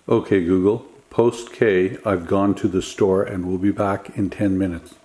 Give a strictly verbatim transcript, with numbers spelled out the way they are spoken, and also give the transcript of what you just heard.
Okay, Google, post K, I've gone to the store and will be back in ten minutes.